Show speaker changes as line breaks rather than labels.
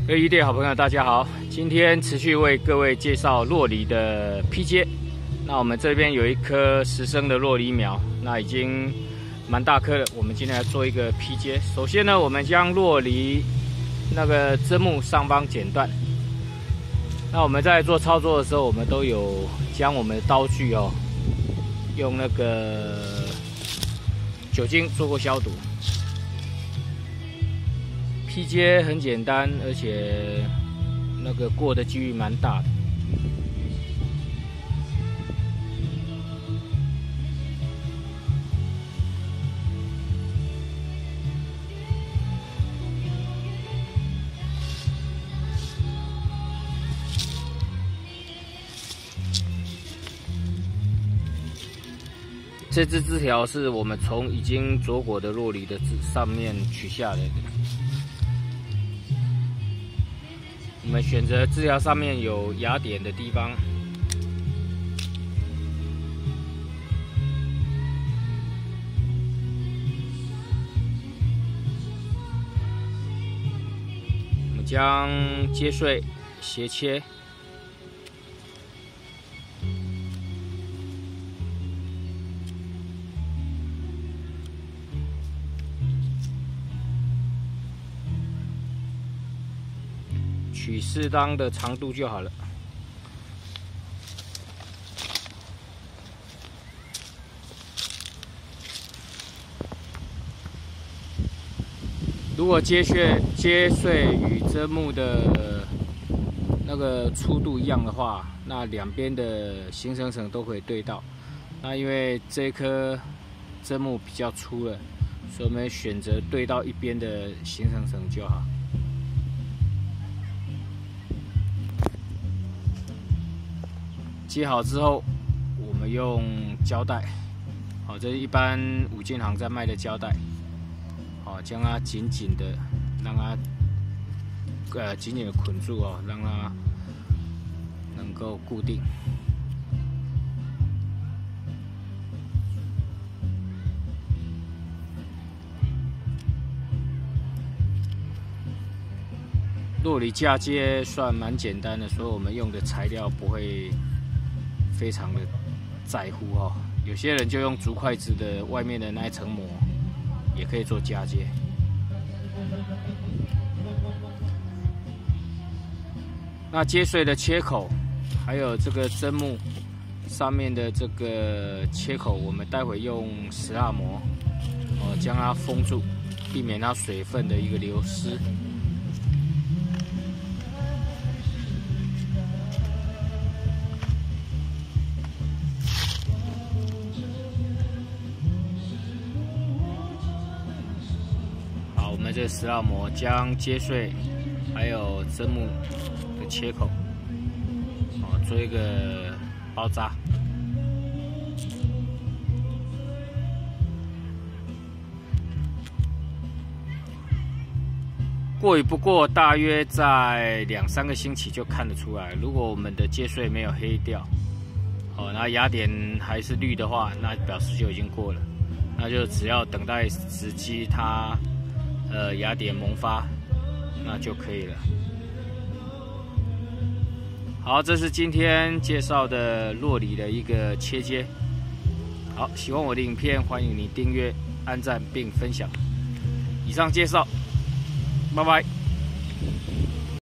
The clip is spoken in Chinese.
各位一队好朋友，大家好！今天持续为各位介绍酪梨的批接。那我们这边有一棵10升的酪梨苗，那已经蛮大棵了。我们今天来做一个批接。首先呢，我们将酪梨那个针木上方剪断。那我们在做操作的时候，我们都有将我们的刀具用那个酒精做过消毒。批接很简单，而且那个过的几率蛮大的。这支枝条是我们从已经着果的酪梨的上面取下来的。我们选择枝条上面有芽点的地方，我们将接穗斜切。取适当的长度就好了。如果接穗与针木的那个粗度一样的话，那两边的行程绳都可以对到。那因为这棵针木比较粗了，所以我们选择对到一边的行程绳就好。接好之后，我们用胶带，这是一般五金行在卖的胶带，将它紧紧的让它紧紧的捆住让它能够固定。酪梨嫁接算蛮简单的，所以我们用的材料不会非常的在乎有些人就用竹筷子的外面的那一层膜，也可以做嫁接。那接穗的切口，还有这个针木上面的这个切口，我们待会用石蜡膜将它封住，避免它水分的一个流失。我们这石蜡膜将接穗还有针木的切口做一个包扎。过与不过，大约在2、3个星期就看得出来。如果我们的接穗没有黑掉，那芽点还是绿的话，那表示就已经过了。那就只要等待时机，它芽点萌发，那就可以了。好，这是今天介绍的酪梨的一个切接。好，喜欢我的影片，欢迎你订阅、按赞并分享。以上介绍，拜拜。